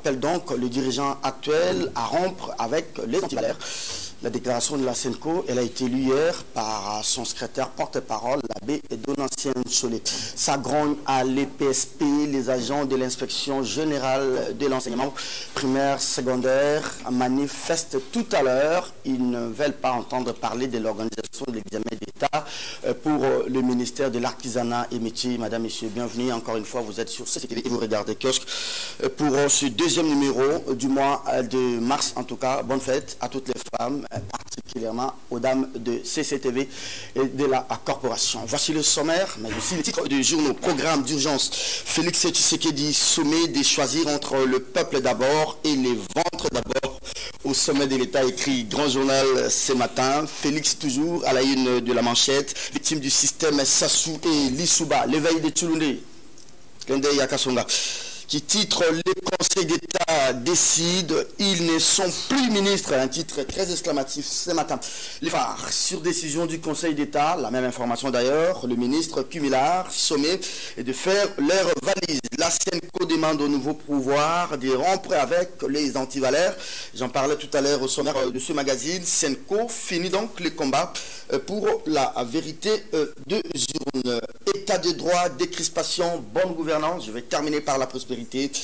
appelle donc le dirigeant actuel à rompre avec les antivaleurs. La déclaration de la SENCO, elle a été lue hier par son secrétaire porte-parole, l'abbé Donatien Cholet. Ça grogne à l'EPSP, les agents de l'inspection générale de l'enseignement primaire, secondaire manifestent tout à l'heure. Ils ne veulent pas entendre parler de l'organisation de l'examen d'État pour le ministère de l'Artisanat et Métiers. Madame, Messieurs, bienvenue. Encore une fois, vous êtes sur CCTV et vous regardez Kiosque pour ce deuxième numéro du mois de mars. En tout cas, bonne fête à toutes les femmes, particulièrement aux dames de CCTV et de la corporation. Voici le sommaire, mais aussi les titres du journaux. Programme d'urgence. Félix Tshisekedi sommet de choisir entre le peuple d'abord et les ventres d'abord. Au sommet de l'État, écrit Grand Journal ce matin. Félix toujours à la une de la manchette. Victime du système Sassou et Lissouba. L'éveil de Tchouloundé. Kende Yakasonga. Qui titre « Les conseils d'État décident, ils ne sont plus ministres ». Un titre très exclamatif ce matin. Les phares, sur décision du Conseil d'État, la même information d'ailleurs, le ministre Cumillard sommé de faire leur valise. La SENCO demande au nouveau pouvoir de rompre avec les antivaleurs. J'en parlais tout à l'heure au sommaire de ce magazine. SENCO finit donc les combats pour la vérité de journée. État de droit, décrispation, bonne gouvernance. Je vais terminer par la prospérité.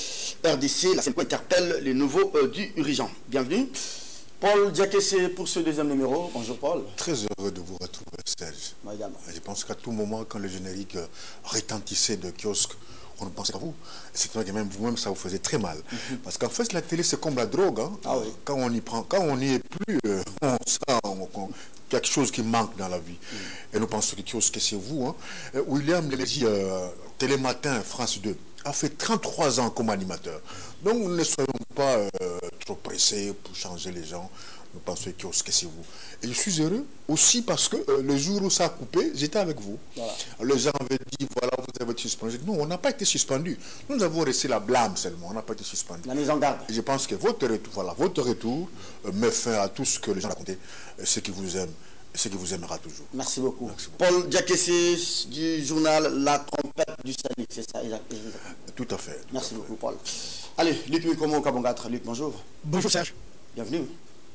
RDC, la SENCO interpelle les nouveaux dirigeants. Bienvenue. Paul Diakessé pour ce deuxième numéro. Bonjour Paul. Très heureux de vous retrouver, Serge. Moi également. Je pense qu'à tout moment, quand le générique retentissait de Kiosque, on ne pensait qu'à vous. C'est vrai que même vous-même, ça vous faisait très mal. Parce qu'en fait, la télé, c'est comme la drogue. Hein. Ah oui. Quand on n'y est plus, on sent quelque chose qui manque dans la vie. Et nous pensons que Kiosque, c'est vous. Hein. William Lévy, Télématin, France 2, a fait 33 ans comme animateur. Donc, ne soyons pas trop pressés pour changer les gens. Nous pensons que c'est vous. Et je suis heureux aussi parce que le jour où ça a coupé, j'étais avec vous. Voilà. Les gens avaient dit, voilà, vous avez été suspendu. Non, on n'a pas été suspendu. Nous avons resté la blâme seulement. On n'a pas été suspendu. La mise en garde. Et je pense que votre retour met fin à tout ce que les gens racontaient, ce qui vous aime. Ce qui vous aimera toujours. Merci beaucoup. Paul Diakessé du journal La Trompette du Salut, c'est ça? Tout à fait. Merci beaucoup, Paul. Allez, Luc Mikomo Kabongatra. Luc, bonjour. Bonjour Serge. Bienvenue.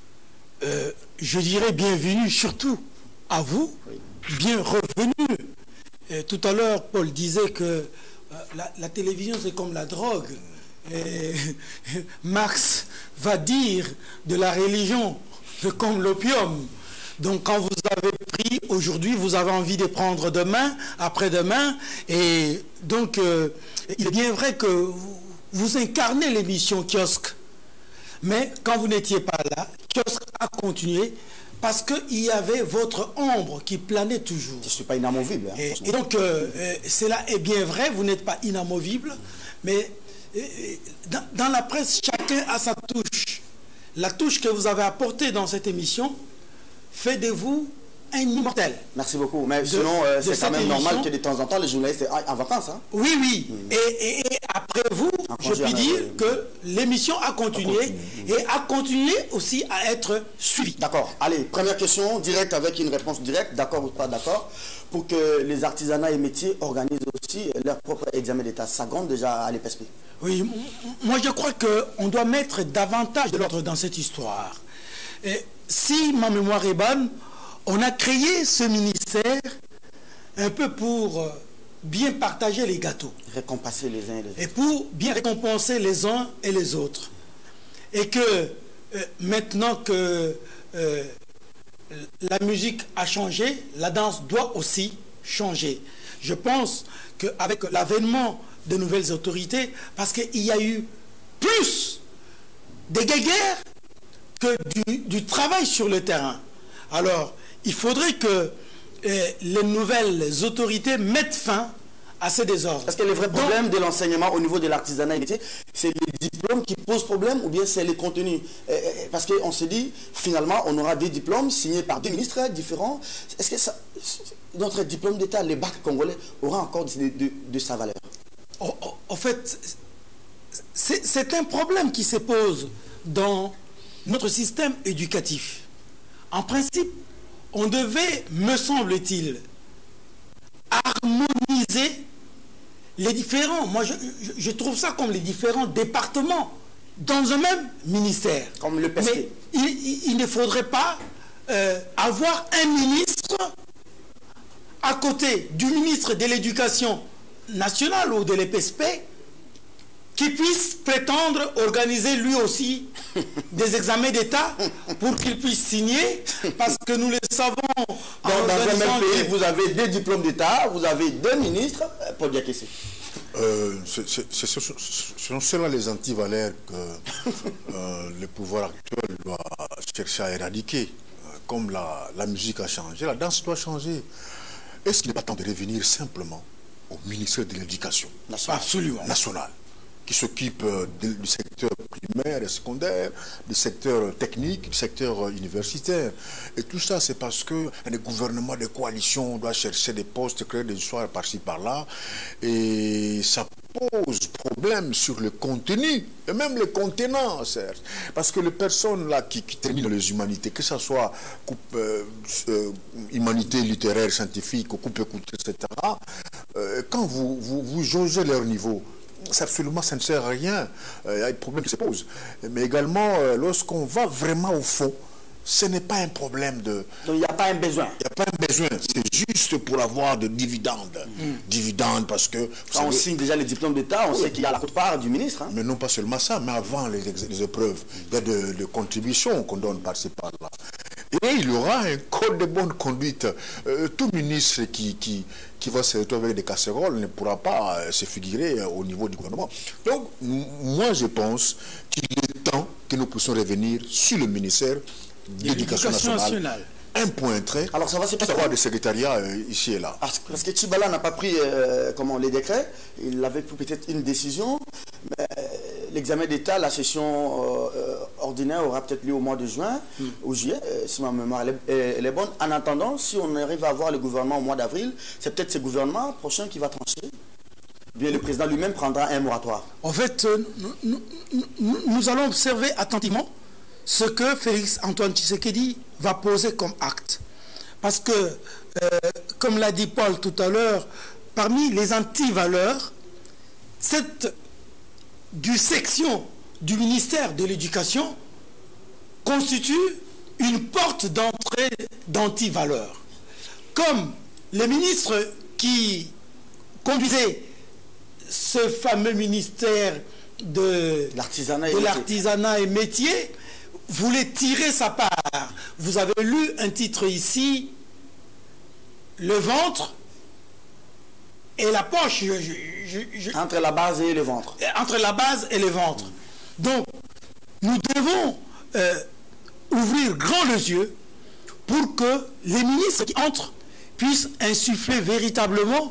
Je dirais bienvenue surtout à vous, oui. Bien revenu. Tout à l'heure, Paul disait que la télévision c'est comme la drogue. Et Marx va dire de la religion c'est comme l'opium. Donc quand vous avez pris aujourd'hui, vous avez envie de prendre demain, après-demain. Et donc, il est bien vrai que vous incarnez l'émission Kiosque. Mais quand vous n'étiez pas là, Kiosque a continué parce qu'il y avait votre ombre qui planait toujours. Je ne suis pas inamovible. Hein, et donc, cela est bien vrai, vous n'êtes pas inamovible. Mais dans la presse, chacun a sa touche. La touche que vous avez apportée dans cette émission fait de vous un immortel. Merci beaucoup. Mais sinon, c'est quand même normal que de temps en temps, les journalistes soient en vacances. Hein? Oui, oui. Et après vous, je puis dire que l'émission a continué et a continué aussi à être suivie. D'accord. Allez, première question, directe avec une réponse directe, d'accord ou pas d'accord, pour que les artisanats et métiers organisent aussi leur propre examen d'État. Ça compte déjà à l'EPSP. Oui, moi je crois qu'on doit mettre davantage de l'ordre dans cette histoire. Et si ma mémoire est bonne, on a créé ce ministère un peu pour bien partager les gâteaux. Récompenser les uns et les autres. Et pour bien récompenser les uns et les autres. Et que maintenant que la musique a changé, la danse doit aussi changer. Je pense qu'avec l'avènement de nouvelles autorités, parce qu'il y a eu plus de guéguerres que du travail sur le terrain. Alors, il faudrait que les nouvelles autorités mettent fin à ces désordres. Est-ce que le vrai problème de l'enseignement au niveau de l'artisanat et métier, c'est les diplômes qui posent problème ou bien c'est les contenus? Parce qu'on se dit, finalement, on aura des diplômes signés par deux ministres différents. Est-ce que notre diplôme d'État, le bac congolais, aura encore de sa valeur? En fait, c'est un problème qui se pose dans notre système éducatif. En principe, on devait, me semble-t-il, harmoniser les différents, moi je trouve ça comme les différents départements dans un même ministère. Comme le PSP. Mais il ne faudrait pas avoir un ministre à côté du ministre de l'Éducation nationale ou de l'EPSP qui puisse prétendre organiser lui aussi des examens d'État pour qu'il puisse signer, parce que nous le savons. Dans un même pays, vous avez 2 diplômes d'État, vous avez 2 ministres, Paul Diakessé. Ce sont ceux-là les antivaleurs que le pouvoir actuel doit chercher à éradiquer. Comme la musique a changé, la danse doit changer. Est-ce qu'il n'est pas temps de revenir simplement au ministère de l'Éducation nationale, qui s'occupe du secteur primaire et secondaire, du secteur technique, du secteur universitaire. Et tout ça, c'est parce que les gouvernements de coalition doivent chercher des postes, créer des histoires par-ci, par-là. Et ça pose problème sur le contenu, et même le contenant, certes. Parce que les personnes là qui terminent les humanités, que ce soit humanité littéraire, scientifique, ou coupe-écoute, etc., quand vous jaugez leur niveau, absolument, ça ne sert à rien. Il y a des problèmes qui se posent. Mais également, lorsqu'on va vraiment au fond, ce n'est pas un problème de... Donc il n'y a pas un besoin. Il n'y a pas un besoin. C'est juste pour avoir de dividendes. Dividendes parce que... Quand on signe déjà les diplômes d'État, on sait qu'il y a la quote-part du ministre. Hein. Mais non pas seulement ça, mais avant les épreuves, il y a de contributions qu'on donne par-ci par-là. Et il y aura un code de bonne conduite. Tout ministre qui va se retrouver avec des casseroles ne pourra pas se figurer au niveau du gouvernement. Donc, moi, je pense qu'il est temps que nous puissions revenir sur le ministère de l'Éducation nationale. Un point trait. Alors, ça va se passer avoir des secrétariats ici et là. Parce que Tchibala n'a pas pris les décrets. Il avait pris peut-être une décision. Mais l'examen d'État, la session ordinaire aura peut-être lieu au mois de juin ou juillet, si ma mémoire elle est bonne. En attendant, si on arrive à avoir le gouvernement au mois d'avril, c'est peut-être ce gouvernement prochain qui va trancher. Bien, le président lui-même prendra un moratoire. En fait, nous allons observer attentivement ce que Félix Antoine Tshisekedi va poser comme acte. Parce que, comme l'a dit Paul tout à l'heure, parmi les antivaleurs, cette section du ministère de l'Éducation constitue une porte d'entrée d'antivaleurs. Comme les ministres qui conduisaient ce fameux ministère de l'artisanat et métier voulait tirer sa part. Vous avez lu un titre ici, le ventre et la poche. Entre la base et le ventre. Entre la base et le ventre. Donc, nous devons ouvrir grand les yeux pour que les ministres qui entrent puissent insuffler véritablement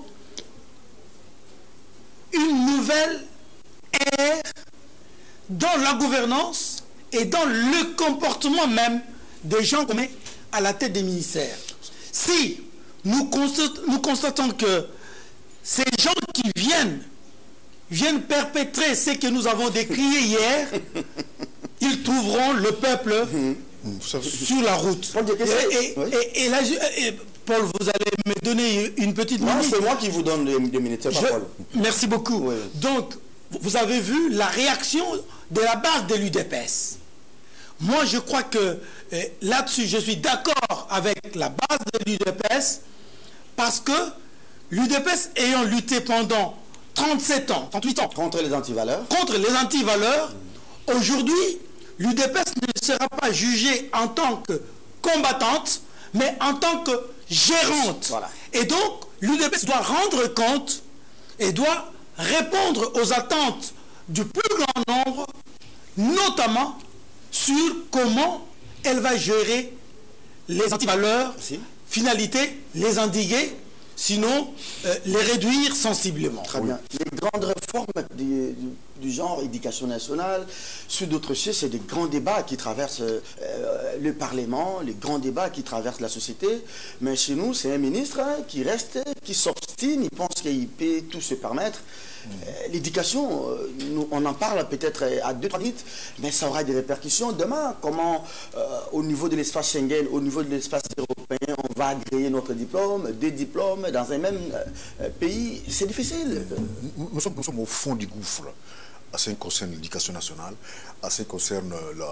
une nouvelle ère dans la gouvernance et dans le comportement même des gens qu'on met à la tête des ministères. Si nous constatons que ces gens qui viennent perpétrer ce que nous avons décrié hier, ils trouveront le peuple sur la route. Et là, Paul, vous allez me donner une petite minute. Non, c'est moi qui vous donne des minutes, c'est pas Paul. Merci beaucoup. Oui. Donc, vous avez vu la réaction de la base de l'UDPS. Moi, je crois que là-dessus, je suis d'accord avec la base de l'UDPS parce que l'UDPS ayant lutté pendant 37 ans, 38 ans contre les antivaleurs, aujourd'hui, l'UDPS ne sera pas jugée en tant que combattante, mais en tant que gérante. Voilà. Et donc, l'UDPS doit rendre compte et doit répondre aux attentes du plus grand nombre, notamment sur comment elle va gérer les antivaleurs, finalité, les endiguer, sinon les réduire sensiblement. Très bien. Les grandes réformes du genre éducation nationale, sur d'autres sujets, c'est des grands débats qui traversent le Parlement, les grands débats qui traversent la société. Mais chez nous, c'est un ministre qui reste, qui s'obstine, il pense qu'il peut tout se permettre. L'éducation, on en parle peut-être à 2-3 minutes, mais ça aura des répercussions demain. Comment, au niveau de l'espace Schengen, au niveau de l'espace européen, on va agréer notre diplôme, 2 diplômes dans un même pays. C'est difficile. Nous sommes au fond du gouffre. en ce qui concerne l'éducation nationale, en ce qui concerne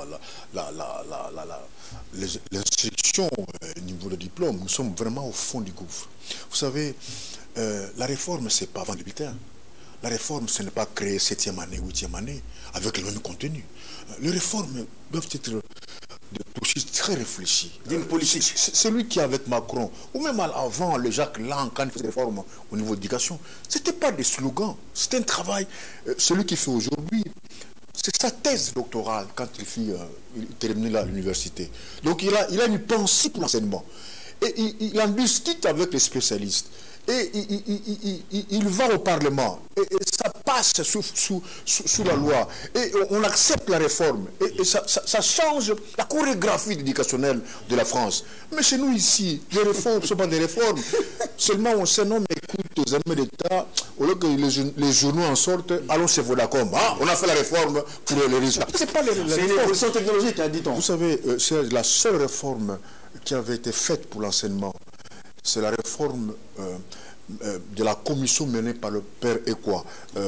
l'instruction au niveau du diplôme. Nous sommes vraiment au fond du gouffre. Vous savez, la réforme, ce n'est pas vendre le bulletin. La réforme, ce n'est pas créer 7e année, 8e année, avec le même contenu. Les réformes doivent être de processus très réfléchis. D'une politique. Celui qui est avec Macron, ou même avant, le Jacques Lang, quand il faisait des réformes au niveau de l'éducation, ce n'était pas des slogans, c'était un travail. Celui qui fait aujourd'hui, c'est sa thèse doctorale quand il termine à l'université. Donc il a une pensée pour l'enseignement. Et il en discute avec les spécialistes. Et il va au Parlement. Et ça passe sous la loi. Et on accepte la réforme. Et ça change la chorégraphie éducationnelle de la France. Mais chez nous ici, les réformes ne sont pas des réformes. Seulement on sait, non, mais écoute, les amis d'État, au lieu que les journaux en sortent, allons chez Vodacom. Ah, on a fait la réforme pour les résultats. C'est pas une révolution technologique, hein, dit-on. Vous savez, c'est la seule réforme qui avait été faite pour l'enseignement. C'est la réforme de la commission menée par le père Ekwa,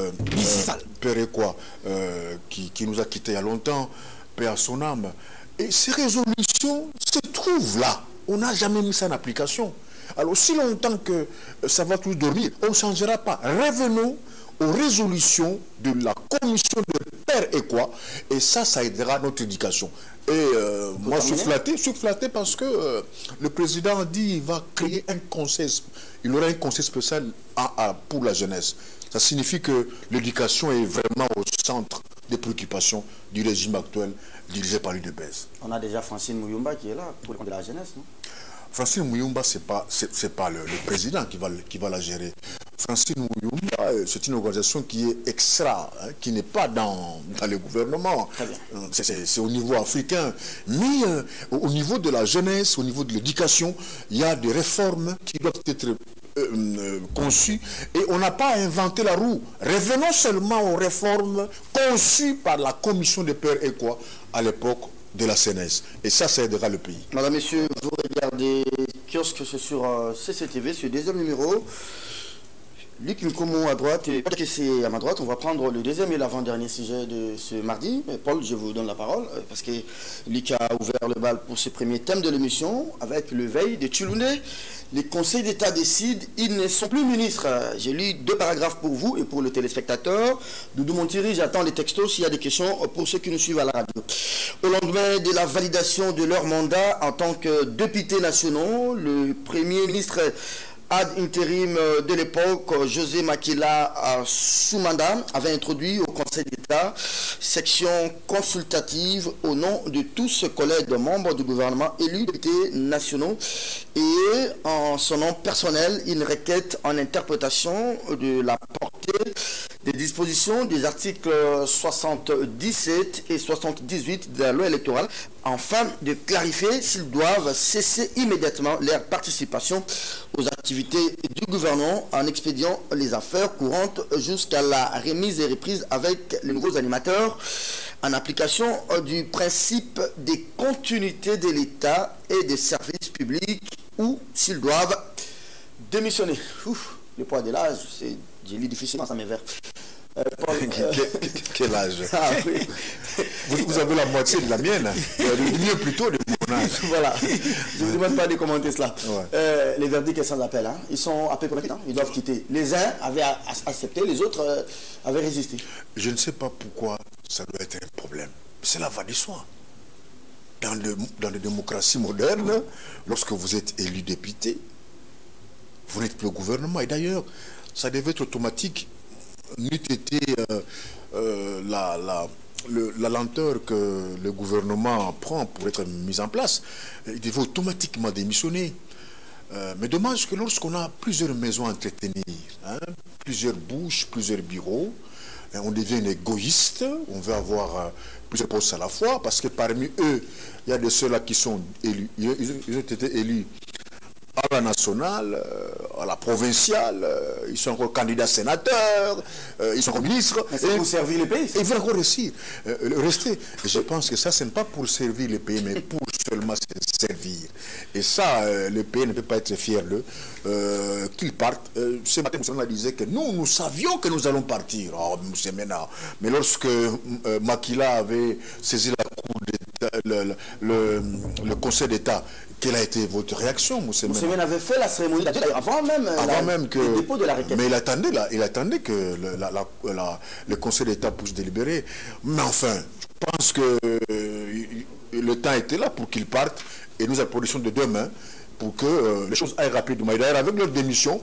qui nous a quittés il y a longtemps, paix à son âme. Et ces résolutions se trouvent là. On n'a jamais mis ça en application. Alors, aussi longtemps que ça va tous dormir, on ne changera pas. Revenons aux résolutions de la commission de père Ekwa, et ça aidera notre éducation. Et moi, je suis flatté parce que le président a dit qu'il va créer un conseil, il aura un conseil spécial pour la jeunesse. Ça signifie que l'éducation est vraiment au centre des préoccupations du régime actuel dirigé par l'UDPS. On a déjà Francine Mouyumba qui est là pour le compte de la jeunesse, non? Francine Mouyumba, ce n'est pas le président qui va la gérer. Francine Mouyumba, c'est une organisation qui est extra, hein, qui n'est pas dans le gouvernement. C'est au niveau africain. Mais au niveau de la jeunesse, au niveau de l'éducation, il y a des réformes qui doivent être conçues. Et on n'a pas inventé la roue. Revenons seulement aux réformes conçues par la commission de père Ekwa à l'époque de la CNES. Et ça aidera le pays. Madame, Messieurs, vous regardez Kiosque, c'est sur CCTV, sur le deuxième numéro. Luc Nkomo à droite et Paul Kessé à ma droite. On va prendre le deuxième et l'avant-dernier sujet de ce mardi. Paul, je vous donne la parole parce que Luc a ouvert le bal pour ce premier thème de l'émission avec le veille de Tchouloundé. Les conseils d'État décident, ils ne sont plus ministres. J'ai lu 2 paragraphes pour vous et pour le téléspectateur. Doudou Montiri, j'attends les textos s'il y a des questions pour ceux qui nous suivent à la radio. Au lendemain de la validation de leur mandat en tant que députés nationaux, le Premier ministre ad intérim de l'époque, José Makila Soumanda, avait introduit au Conseil d'État section consultative au nom de tous ses collègues membres du gouvernement élus députés nationaux et en son nom personnel une requête en interprétation de la portée des dispositions des articles 77 et 78 de la loi électorale afin de clarifier s'ils doivent cesser immédiatement leur participation aux activités du gouvernement en expédiant les affaires courantes jusqu'à la remise et reprise avec les nouveaux animateurs en application du principe des continuités de l'État et des services publics ou s'ils doivent démissionner. Ouf, le poids de l'âge, j'ai lu difficilement ça mes vers. Quel âge? Ah, oui. Vous avez la moitié de la mienne, mieux plutôt de mon âge. Voilà, je ne vous demande pas de commenter cela. Ouais. Les verdicts sans appel, hein. Ils sont à peu près, hein. Ils doivent quitter. Les uns avaient accepté, les autres avaient résisté. Je ne sais pas pourquoi ça doit être un problème. Cela va de soi. Dans les démocraties modernes, lorsque vous êtes élu député, vous n'êtes plus au gouvernement. Et d'ailleurs, ça devait être automatique. N'eût été la lenteur que le gouvernement prend pour être mis en place, il devait automatiquement démissionner. Mais dommage que lorsqu'on a plusieurs maisons à entretenir, hein, plusieurs bouches, plusieurs bureaux, on devient égoïste, on veut avoir plusieurs postes à la fois, parce que parmi eux, il y a de ceux-là qui sont élus, ils ont été élus à la nationale, à la provinciale, ils sont encore candidats sénateurs, ils sont encore ministres. Mais c'est pour servir le pays. Et ils veulent encore rester. Et je pense que ça, ce n'est pas pour servir le pays, mais pour seulement se servir. Et ça, le pays ne peut pas être fier d'eux. Qu'ils partent. Ce matin, Moussa disait que nous savions que nous allons partir. Oh, c'est maintenant. Mais lorsque Makila avait saisi la Cour d'État, le Conseil d'État, quelle a été votre réaction, Moussa Moussa avait fait la cérémonie avant même que le dépôt de la requête. Mais il attendait que le Conseil d'État puisse délibérer. Mais enfin, je pense que le temps était là pour qu'ils partent et nous applaudissons de demain pour que les choses aillent rapidement. Et d'ailleurs, avec leur démission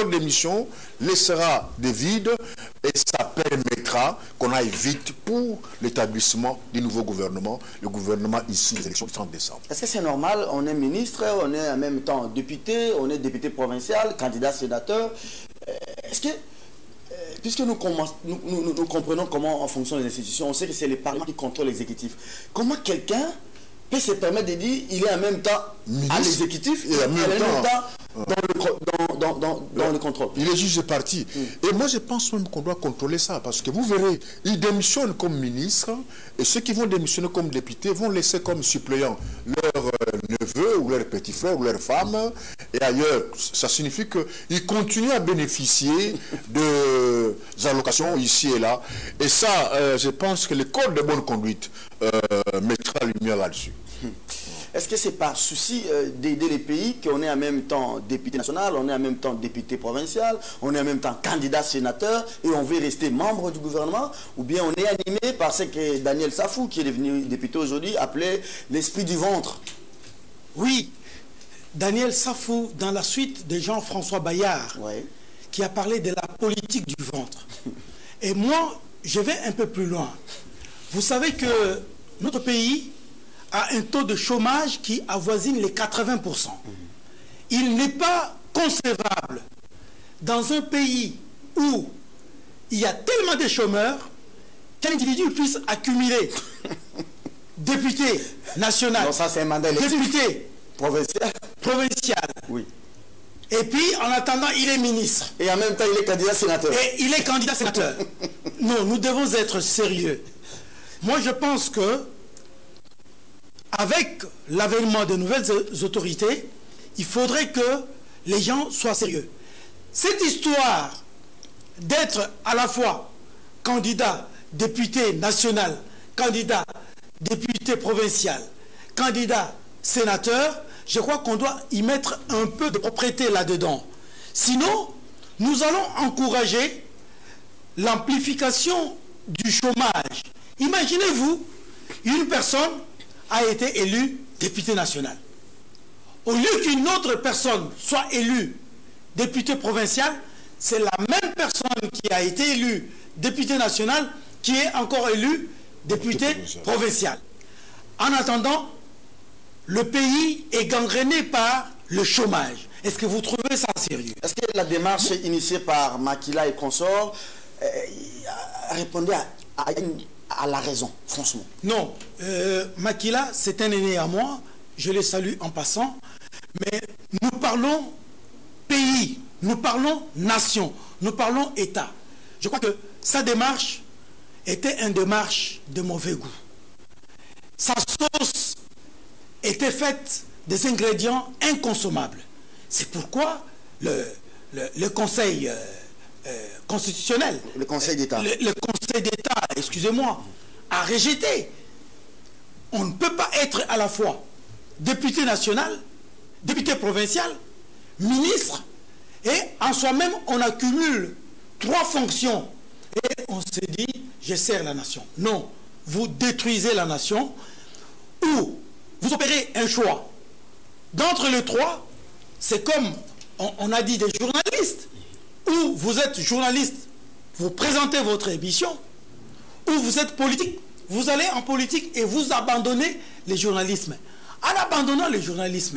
laissera des vides et ça permettra qu'on aille vite pour l'établissement du nouveau gouvernement, le gouvernement issu des élections du 30 décembre. Est-ce que c'est normal? On est ministre, on est en même temps député, on est député provincial, candidat sénateur. Est-ce que, puisque nous comprenons comment fonctionnent les institutions, on sait que c'est le Parlement qui contrôle l'exécutif. Comment quelqu'un peut se permettre de dire qu'il est en même temps à l'exécutif et en même temps dans le contrôle? Il est juge de parti. Et moi, je pense même qu'on doit contrôler ça. Parce que vous verrez, ils démissionnent comme ministre et ceux qui vont démissionner comme députés vont laisser comme suppléants leur neveu ou leur petit frère ou leur femme. Et ailleurs, ça signifie qu'ils continuent à bénéficier de allocations ici et là. Et ça, je pense que le code de bonne conduite mettra la lumière là-dessus. Est-ce que c'est par souci d'aider les pays qu'on est en même temps député national, on est en même temps député provincial, on est en même temps candidat sénateur et on veut rester membre du gouvernement? Ou bien on est animé par ce que Daniel Safou, qui est devenu député aujourd'hui, appelait l'esprit du ventre? Oui, Daniel Safou, dans la suite de Jean-François Bayard, qui a parlé de la politique du ventre. Et moi, je vais un peu plus loin. Vous savez que notre pays a un taux de chômage qui avoisine les 80%. Il n'est pas concevable dans un pays où il y a tellement de chômeurs qu'un individu puisse accumuler député national, non, ça, c'est un mandat député provincial. Oui. Et puis, en attendant, il est ministre. Et en même temps, il est candidat sénateur. Et il est candidat sénateur. Non, nous devons être sérieux. Moi, je pense que avec l'avènement de nouvelles autorités, il faudrait que les gens soient sérieux. Cette histoire d'être à la fois candidat député national, candidat député provincial, candidat sénateur, je crois qu'on doit y mettre un peu de propriété là-dedans. Sinon, nous allons encourager l'amplification du chômage. Imaginez-vous, une personne a été élue député national. Au lieu qu'une autre personne soit élue député provincial, c'est la même personne qui a été élue député national qui est encore élue député provincial. En attendant, le pays est gangréné par le chômage. Est-ce que vous trouvez ça sérieux? Est-ce que la démarche initiée par Makila et consorts répondait à la raison, franchement? Non. Makila, c'est un aîné à moi. Je le salue en passant. Mais nous parlons pays, nous parlons nation, nous parlons État. Je crois que sa démarche était une démarche de mauvais goût. Sa sauce était faite des ingrédients inconsommables. C'est pourquoi le Conseil constitutionnel, le Conseil d'État, le Conseil d'État, excusez-moi, a rejeté. On ne peut pas être à la fois député national, député provincial, ministre, et en soi-même, on accumule 3 fonctions. Et on se dit, je sers la nation. Non, vous détruisez la nation, ou vous opérez un choix. D'entre les 3, c'est comme on a dit des journalistes, ou vous êtes journaliste, vous présentez votre émission, ou vous êtes politique, vous allez en politique et vous abandonnez le journalisme. En abandonnant le journalisme,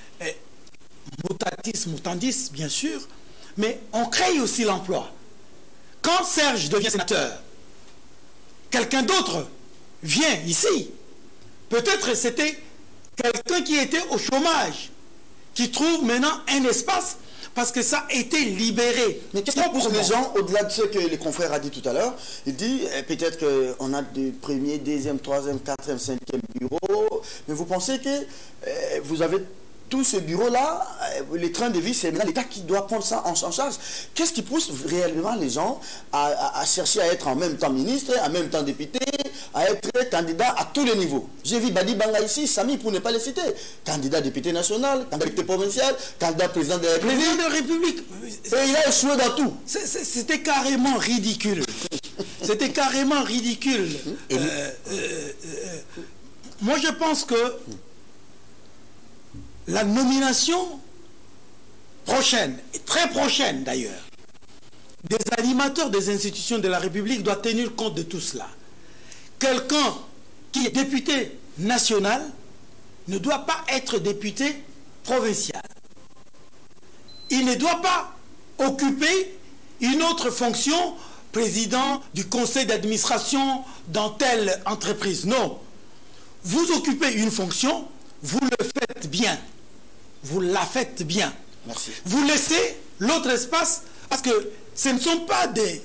mutatis mutandis, bien sûr, mais on crée aussi l'emploi. Quand Serge devient sénateur, quelqu'un d'autre vient ici. Peut-être c'était quelqu'un qui était au chômage. qui trouvent maintenant un espace parce que ça a été libéré. Mais qu'est-ce qui pousse les gens, au-delà de ce que les confrères a dit tout à l'heure, il dit peut-être qu'on a du premier, deuxième, troisième, quatrième, cinquième bureau, mais vous pensez que vous avez tout ce bureau-là, les trains de vie, c'est maintenant l'État qui doit prendre ça en charge. Qu'est-ce qui pousse réellement les gens à chercher à être en même temps ministre, en même temps député, à être candidat à tous les niveaux? J'ai vu Badi Banga ici, Samy pour ne pas le citer, candidat député national, candidat député provincial, candidat président de la République. Président de la République. Et il a échoué dans tout. C'était carrément ridicule. C'était carrément ridicule. Moi, je pense que la nomination prochaine, et très prochaine d'ailleurs, des animateurs des institutions de la République doit tenir compte de tout cela. Quelqu'un qui est député national ne doit pas être député provincial. Il ne doit pas occuper une autre fonction, président du conseil d'administration dans telle entreprise. Non. Vous occupez une fonction, vous le faites bien. Vous la faites bien. Merci. Vous laissez l'autre espace, parce que ce ne sont pas des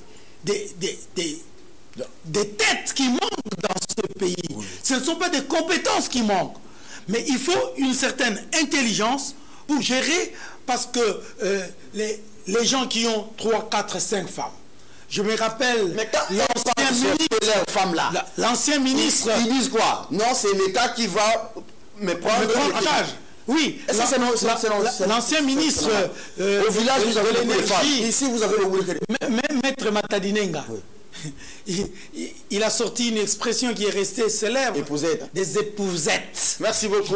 têtes qui manquent dans ce pays. Oui. Ce ne sont pas des compétences qui manquent. Mais il faut une certaine intelligence pour gérer, parce que les gens qui ont 3, 4, 5 femmes, je me rappelle l'ancien ministre... Ils disent quoi? Non, c'est l'État qui va me prendre en charge. Oui, l'ancien ministre au village, vous avez l'énergie. Ici, vous avez le Maître Matadinenga. Oui. Il a sorti une expression qui est restée célèbre. Épousette. Des épousettes. Merci beaucoup.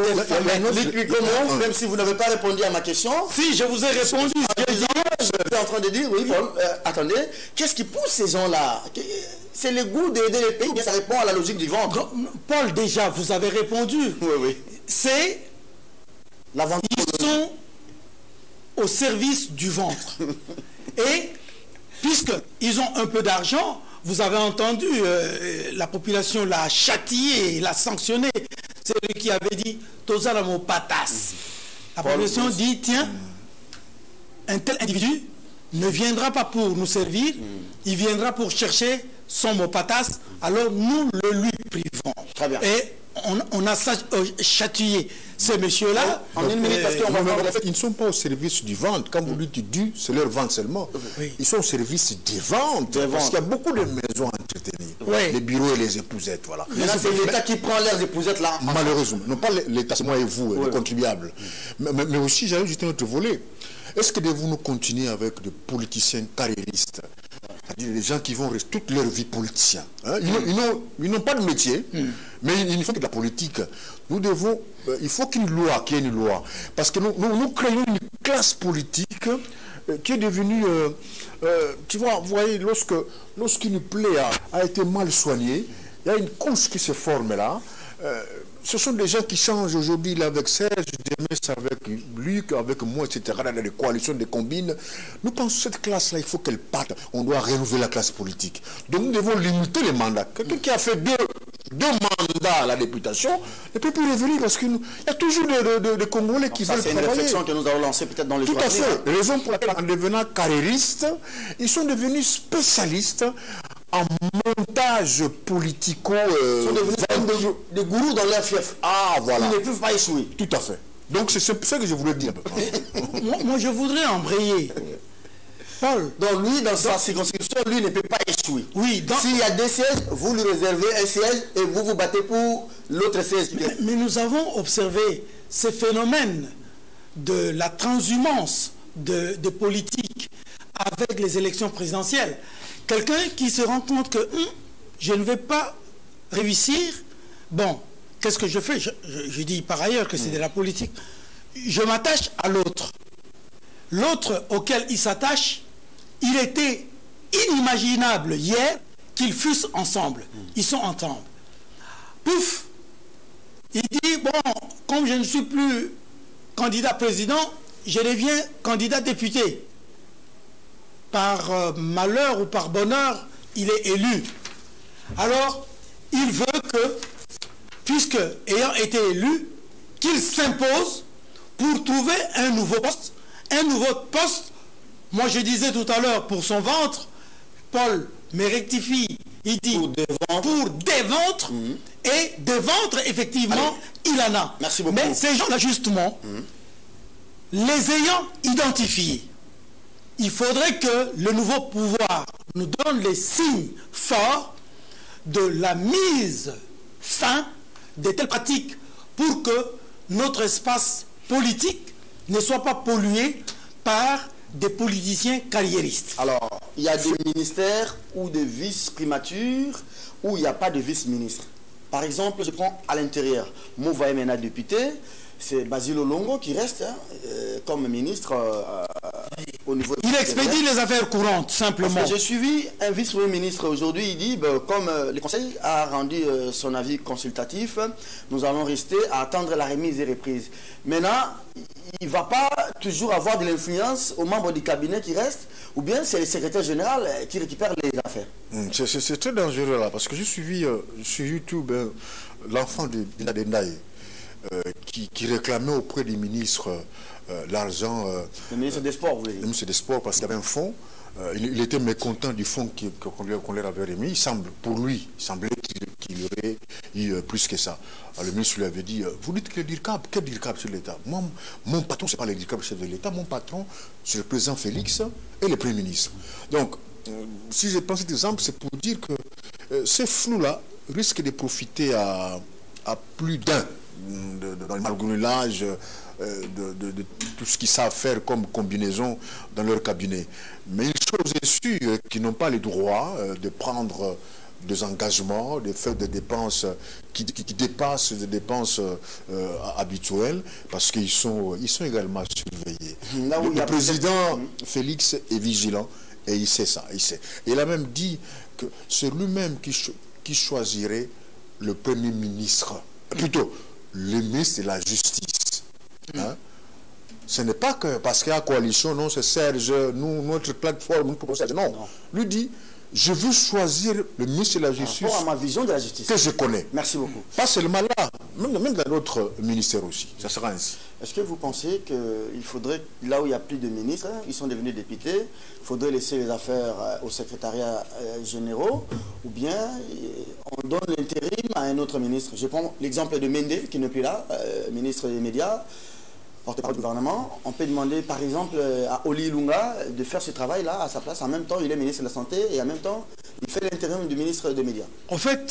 Même si vous n'avez pas répondu à ma question. Si, je vous ai répondu. Je suis en train de dire, oui, Paul, attendez, qu'est-ce qui pousse ces gens-là? C'est le goût d'aider les pays, ça répond à la logique du ventre. Paul, déjà, vous avez répondu. Oui, oui. C'est... Ils sont au service du ventre. Et puisqu'ils ont un peu d'argent, vous avez entendu, la population l'a châtié, l'a sanctionné. C'est lui qui avait dit « Tozalamo patas ». La population dit « Tiens, un tel individu ne viendra pas pour nous servir, il viendra pour chercher son mot patas, alors nous le lui privons. » Très bien. Et on a châtié ces messieurs-là. En une minute, parce qu'ils ne sont pas au service du ventre. Quand vous dites du, c'est leur ventre seulement. Oui. Ils sont au service des ventes. Parce qu'il y a beaucoup de maisons à entretenir. Oui. Les bureaux et les épousettes, voilà. Mais là, c'est l'État qui prend leurs épousettes là. Malheureusement. Non pas l'État, c'est moi et vous, les contribuables. Mais aussi, j'allais jeter notre volet. Est-ce que devons-nous continuer avec des politiciens carriéristes? C'est-à-dire des gens qui vont rester toute leur vie politiciens. Hein? Ils n'ont pas de métier, mais ils font que de la politique. Nous devons, il faut qu'il y ait une loi. Parce que nous créons une classe politique qui est devenue, tu vois, vous voyez, lorsqu'une plaie a été mal soignée, il y a une couche qui se forme là. Ce sont des gens qui changent aujourd'hui, il est avec Serge, demain c'est avec Luc, avec moi, etc. Dans les coalitions, des combines. Nous pensons que cette classe-là, il faut qu'elle parte. On doit renouveler la classe politique. Donc nous devons limiter les mandats. Quelqu'un qui a fait deux mandats à la députation ne peut plus revenir parce qu'il y a toujours des Congolais qui veulent travailler. C'est une réflexion que nous allons lancer peut-être dans les jours à venir. Tout à fait. Raison pour laquelle, en devenant carriéristes, ils sont devenus spécialistes en montage politico... Ils sont devenus des gourous dans leur fief. Ah, voilà. Ils ne peuvent pas échouer. Tout à fait. Donc c'est ce que je voulais dire. moi, je voudrais embrayer. Paul. Donc lui, dans sa circonscription, lui ne peut pas échouer. Oui. S'il y a 2 sièges, vous lui réservez un siège et vous vous battez pour l'autre siège. Mais nous avons observé ces phénomènes de la transhumance de politique avec les élections présidentielles. Quelqu'un qui se rend compte que je ne vais pas réussir, bon, qu'est-ce que je fais? Je dis par ailleurs que c'est de la politique. Je m'attache à l'autre. L'autre auquel il s'attache, il était inimaginable hier qu'ils fussent ensemble. Ils sont ensemble. Pouf! Il dit, bon, comme je ne suis plus candidat président, je deviens candidat député. Par malheur ou par bonheur, il est élu. Alors, il veut que, puisque ayant été élu, qu'il s'impose pour trouver un nouveau poste. Un nouveau poste, moi je disais tout à l'heure, pour son ventre, Paul me rectifie, il dit pour des ventres, et des ventres, effectivement, il en a. Merci beaucoup. Mais ces gens-là, justement, les ayant identifiés, il faudrait que le nouveau pouvoir nous donne les signes forts de la mise fin de telles pratiques pour que notre espace politique ne soit pas pollué par des politiciens carriéristes. Alors, il y a des ministères ou des vice-primatures où il n'y a pas de vice-ministre. Par exemple, je prends à l'intérieur, mon voyez maintenant député, c'est Basile Olongo qui reste comme ministre au niveau... Il expédie les affaires courantes, simplement. Parce que j'ai suivi un vice-premier ministre aujourd'hui, il dit, comme le Conseil a rendu son avis consultatif, nous allons rester à attendre la remise et reprise. Maintenant, il ne va pas toujours avoir de l'influence aux membres du cabinet qui restent, ou bien c'est le secrétaire général qui récupère les affaires. C'est très dangereux là, parce que j'ai suivi sur YouTube l'enfant de Binadendaï, qui réclamait auprès du ministre l'argent. Le ministre des Sports, vous voulez dire. Le ministre des Sports, parce qu'il y avait un fonds. Il était mécontent du fonds qu'on leur avait remis. Il semblait qu'il y aurait eu plus que ça. Alors, le ministre lui avait dit, vous dites que le DIRCAB, quel DIRCAB sur l'État? Mon patron, ce n'est pas le DIRCAB chef de l'État, mon patron, c'est le président Félix et le Premier ministre. Donc, si je prends cet exemple, c'est pour dire que ces flous-là risquent de profiter à plus d'un dans le margoulage de tout ce qu'ils savent faire comme combinaison dans leur cabinet. Mais une chose est sûre, qu'ils n'ont pas le droit de prendre des engagements, de faire des dépenses qui dépassent des dépenses habituelles, parce qu'ils sont également surveillés. Le président Félix est vigilant et il sait ça. Il a même dit que c'est lui-même qui choisirait le Premier ministre, plutôt le ministre de la Justice. Hein? Ce n'est pas que parce qu'il y a coalition, non, c'est Serge, notre plateforme, nous proposons. Non. Lui dit, je veux choisir le ministre de la Justice. Par rapport à ma vision de la justice. Que je connais. Merci beaucoup. Pas seulement là, même dans d'autres ministères aussi. Ça sera ainsi. Est-ce que vous pensez qu'il faudrait, là où il n'y a plus de ministres, ils sont devenus députés, il faudrait laisser les affaires au secrétariat généraux, ou bien on donne l'intérim à un autre ministre? Je prends l'exemple de Mende, qui n'est plus là, ministre des médias, porte-parole du gouvernement. On peut demander par exemple à Oli Lunga de faire ce travail-là à sa place. En même temps, il est ministre de la Santé et en même temps, il fait l'intérim du ministre des médias. En fait,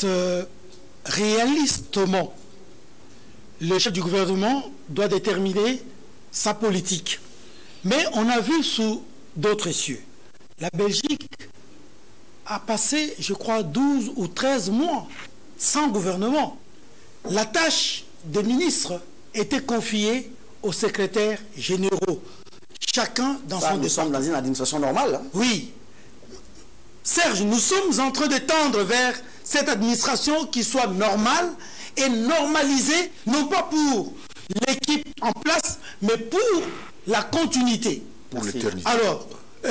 réalistement, le chef du gouvernement doit déterminer sa politique. Mais on a vu sous d'autres cieux. La Belgique a passé, je crois, 12 ou 13 mois sans gouvernement. La tâche des ministres était confiée aux secrétaires généraux, chacun dans son département. Nous sommes dans une administration normale. Hein? Oui. Serge, nous sommes en train de tendre vers cette administration qui soit normale et normalisée, non pas pour l'équipe en place, mais pour la continuité. Pour l'éternité. Alors,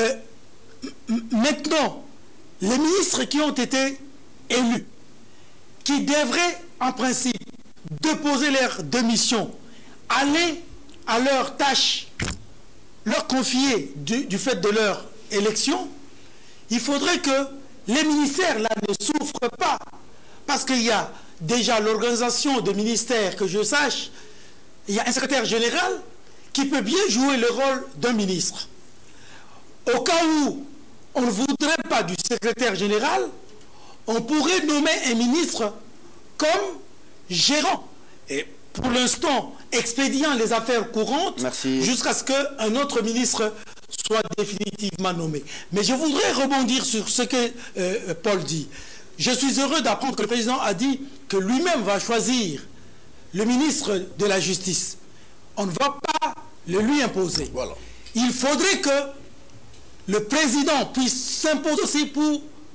maintenant, les ministres qui ont été élus, qui devraient en principe déposer leur démission, aller à leur tâche, leur confier du fait de leur élection, il faudrait que les ministères là ne souffrent pas. Parce qu'il y a déjà l'organisation des ministères, que je sache, il y a un secrétaire général qui peut bien jouer le rôle d'un ministre. Au cas où on ne voudrait pas du secrétaire général, on pourrait nommer un ministre comme gérant. Et pour l'instant, expédiant les affaires courantes jusqu'à ce qu'un autre ministre soit définitivement nommé. Mais je voudrais rebondir sur ce que Paul dit. Je suis heureux d'apprendre que le président a dit que lui-même va choisir le ministre de la Justice. On ne va pas le lui imposer. Voilà. Il faudrait que le président puisse s'imposer aussi pour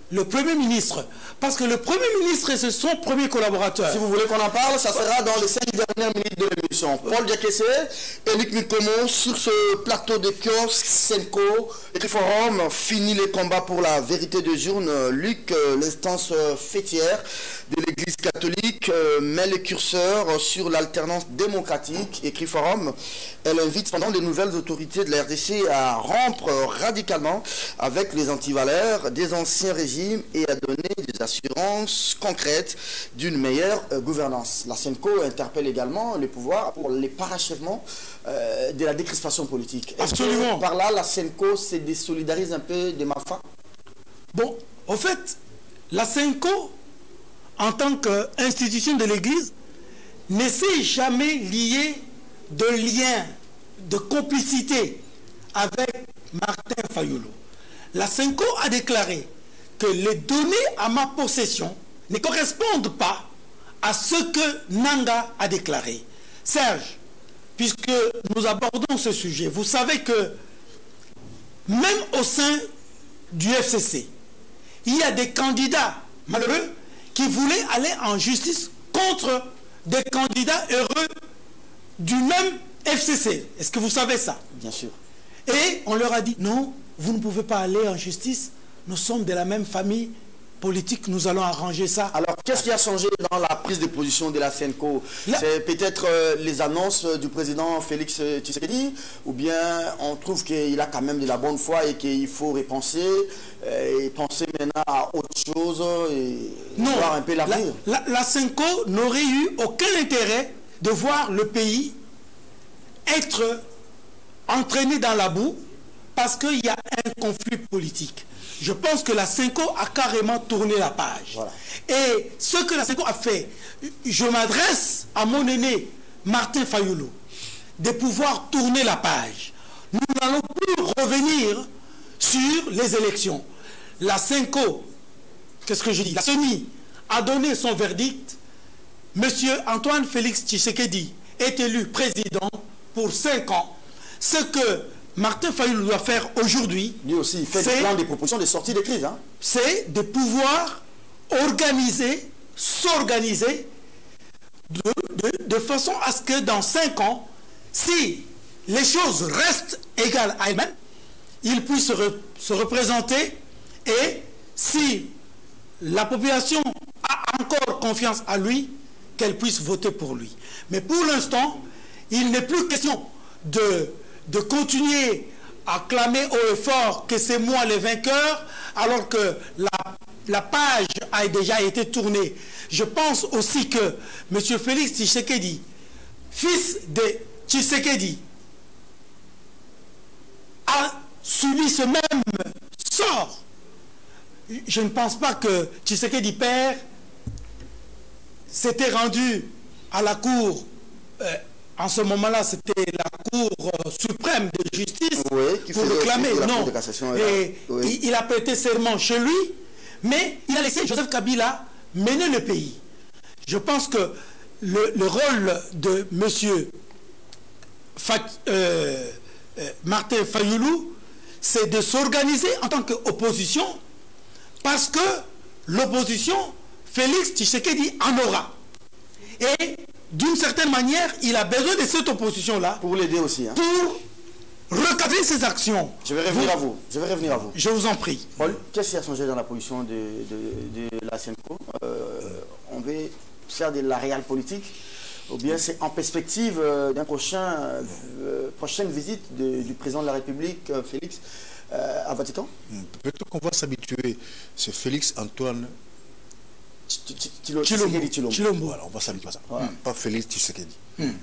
le Premier ministre. Parce que le Premier ministre, c'est son premier collaborateur. Si vous voulez qu'on en parle, ça sera dans les 5 dernières minutes de l'émission. Paul Diakessé et Luc Mikomo sur ce plateau de kiosque Senko. Et Forum finit les combats pour la vérité de journe. Luc, l'instance fêtière de l'Église catholique, met le curseur sur l'alternance démocratique. Et Forum, elle invite cependant les nouvelles autorités de la RDC à rompre radicalement avec les antivaleurs des anciens régimes et à donner des assurances concrètes d'une meilleure gouvernance. La Senko interpelle également les pouvoirs pour les parachèvements de la décrispation politique. Absolument. Par là, la Senko se désolidarise un peu des Mafa. Bon, au fait, la Senko, en tant qu'institution de l'Église, ne s'est jamais liée de lien, de complicité avec Martin Fayulu. La Senko a déclaré que les données à ma possession ne correspondent pas à ce que Nanga a déclaré. Serge, puisque nous abordons ce sujet, vous savez que même au sein du FCC, il y a des candidats malheureux qui voulaient aller en justice contre des candidats heureux du même FCC. Est-ce que vous savez ça? Bien sûr. Et on leur a dit, non, vous ne pouvez pas aller en justice. Nous sommes de la même famille politique, nous allons arranger ça. Alors, qu'est-ce qui a changé dans la prise de position de la Senko? C'est peut-être les annonces du président Félix Tshisekedi, ou bien on trouve qu'il a quand même de la bonne foi et qu'il faut repenser et penser maintenant à autre chose et voir un peu l'avenir. La Senko n'aurait eu aucun intérêt de voir le pays être entraîné dans la boue parce qu'il y a un conflit politique. Je pense que la Senko a carrément tourné la page. Voilà. Et ce que la Senko a fait, je m'adresse à mon aîné Martin Fayulu, de pouvoir tourner la page. Nous n'allons plus revenir sur les élections. La Senko, qu'est-ce que je dis? La CENI a donné son verdict. Monsieur Antoine Félix Tshisekedi est élu président pour 5 ans. Ce que Martin Fayulu doit faire aujourd'hui, lui aussi, il fait des propositions de sortie de crise. Hein. C'est de pouvoir organiser, s'organiser de façon à ce que dans 5 ans, si les choses restent égales à elles-mêmes, il puisse se représenter et si la population a encore confiance à lui, qu'elle puisse voter pour lui. Mais pour l'instant, il n'est plus question de continuer à clamer haut et fort que c'est moi le vainqueur, alors que la page a déjà été tournée. Je pense aussi que M. Félix Tshisekedi, fils de Tshisekedi, a subi ce même sort. Je ne pense pas que Tshisekedi père s'était rendu à la cour. En ce moment-là, c'était la Cour suprême de justice pour réclamer. Non. Il a prêté serment chez lui, mais il a laissé Joseph Kabila mener le pays. Je pense que le rôle de M. Martin Fayulu, c'est de s'organiser en tant qu'opposition, parce que l'opposition, Félix Tshisekedi en aura. Et d'une certaine manière, il a besoin de cette opposition-là. Pour l'aider aussi. Hein. Pour recadrer ses actions. Je vais revenir à vous. Je vais revenir à vous. Je vous en prie. Paul, qu'est-ce qui a changé dans la position de la Senko? On veut faire de la réelle politique, ou bien c'est en perspective d'une prochaine visite du président de la République, Félix, à Vatican? Peut-être qu'on va s'habituer. C'est Félix Antoine Tshilombo. Voilà, on va s'habituer à ça. Voilà. Pas Félix Tshisekedi.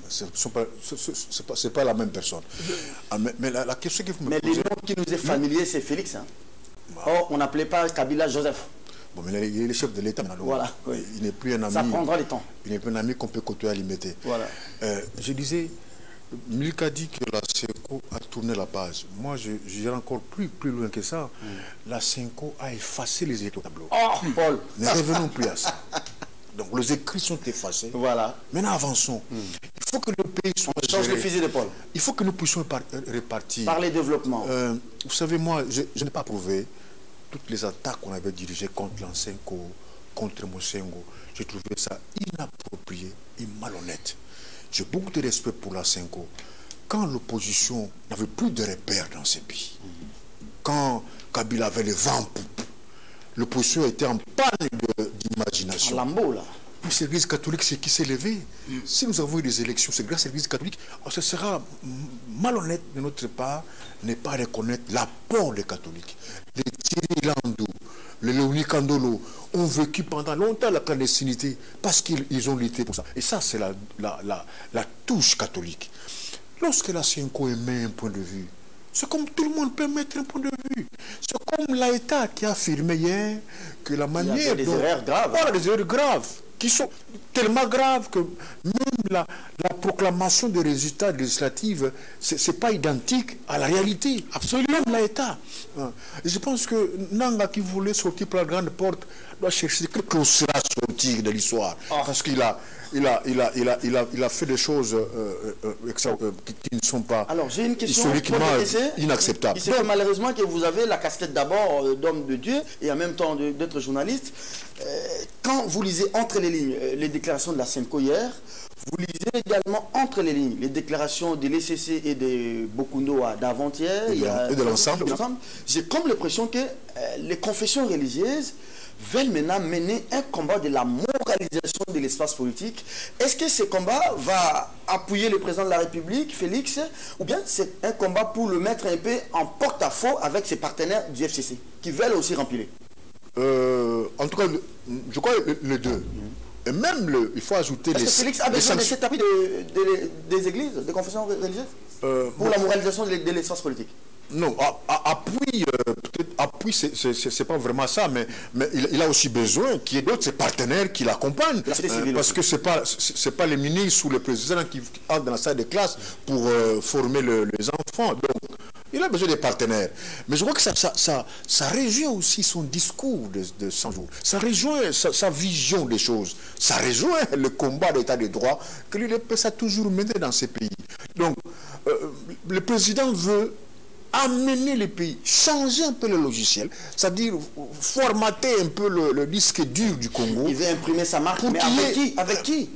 C'est pas la même personne. Mais la question que vous me posez... Mais le nom qui nous est familier, c'est Félix. Hein. Or, on n'appelait pas Kabila Joseph. Bon, mais il est le chef de l'État maintenant. Voilà. Oui. Il n'est plus un ami. Ça prendra le temps. Il n'est plus un ami qu'on peut côtoyer à l'imiter. Voilà. Je disais, Milka dit que la Senko a tourné la page. Moi, j'irai encore plus loin que ça. La Senko a effacé les écrits au tableau. Oh, Paul. Ne revenons plus à ça. Donc, les écrits sont effacés. Voilà. Maintenant, avançons. Il faut que le pays soit... On change le fusil d'épaule. Il faut que nous puissions repartir. Par les développements. Vous savez, moi, je n'ai pas prouvé toutes les attaques qu'on avait dirigées contre l'Ansenko, contre Mosengo, j'ai trouvé ça inapproprié et malhonnête. J'ai beaucoup de respect pour l'Ansenko. Quand l'opposition n'avait plus de repères dans ces pays, quand Kabila avait le vent en poupe, l'opposition était en panne d'imagination. Puis c'est l'Église catholique qui s'est levée. Si nous avons eu des élections, c'est grâce à l'Église catholique. Ce sera malhonnête de notre part ne pas reconnaître l'apport des catholiques. Les Thierry Landou, les Léonie Kandolo ont vécu pendant longtemps la clandestinité parce qu'ils ont lutté pour ça. Et ça, c'est la touche catholique. Lorsque la Senko émet un point de vue, c'est comme tout le monde peut mettre un point de vue. C'est comme l'État qui a affirmé hier que la manière... Il y a des erreurs graves. Voilà, des erreurs graves, qui sont tellement graves que même la proclamation des résultats législatifs, ce n'est pas identique à la réalité. Absolument, l'État. Et je pense que Nanga qui voulait sortir par la grande porte doit chercher quelque chose à sortir de l'histoire. Parce qu'il a fait des choses qui ne sont pas historiquement inacceptables. Il se fait malheureusement que vous avez la casquette d'abord d'homme de Dieu et en même temps d'être journaliste. Quand vous lisez entre les lignes les déclarations de la Senko hier, vous lisez également entre les lignes les déclarations de l'ECC et de Bokundo d'avant-hier et de l'ensemble. J'ai comme l'impression que les confessions religieuses veulent maintenant mener un combat de la moralisation de l'espace politique. Est-ce que ce combat va appuyer le président de la République, Félix, ou bien c'est un combat pour le mettre un peu en porte-à-faux avec ses partenaires du FCC, qui veulent aussi remplir? En tout cas, je crois les deux. Et même, il faut ajouter les... Félix a besoin de cet appui des églises, des confessions religieuses, pour la moralisation de l'espace politique? Non, appui, peut-être appui, c'est pas vraiment ça, mais il a aussi besoin qu'il y ait d'autres ses partenaires qui l'accompagnent. Parce que c'est pas les ministres ou les présidents qui entrent dans la salle de classe pour former les enfants. Donc, il a besoin des partenaires. Mais je crois que ça rejoint aussi son discours de 100 jours. Ça rejoint sa vision des choses. Ça rejoint le combat d'état de droit que l'UDPS a toujours mené dans ces pays. Donc, le président veut amener les pays, changer un peu le logiciel, c'est-à-dire formater un peu le disque dur du Congo. Il veut imprimer sa marque, mais avec qui?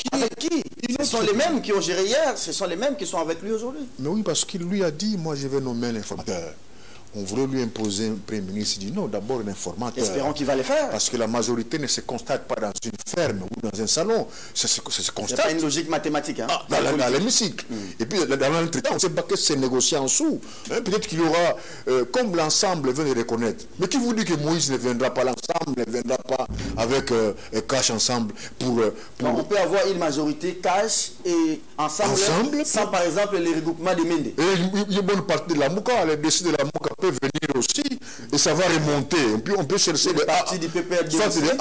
Ce sont les mêmes qui ont géré hier, ce sont les mêmes qui sont avec lui aujourd'hui. Mais oui, parce qu'il lui a dit, moi je vais nommer l'informateur. On voulait lui imposer un premier ministre, il dit non, d'abord l'informateur. Espérons qu'il va le faire. Parce que la majorité ne se constate pas dans une ferme ou dans un salon. Ça se constate. Il n'y a pas une logique mathématique. Hein, dans l'hémicycle. Et puis, dans l'entretien, on ne sait pas que c'est négocié en sous. Peut-être qu'il y aura, comme l'ensemble vient de reconnaître. Mais qui vous dit que Moïse ne viendra pas, l'ensemble ne viendra pas avec Cash ensemble pour... On peut avoir une majorité Cash et ensemble sans, par exemple, les regroupements des Mende. Et il y a une bonne partie de la Mouka, les décès de la Mouka peuvent venir aussi, et ça va remonter. On peut chercher des partis du PPRD.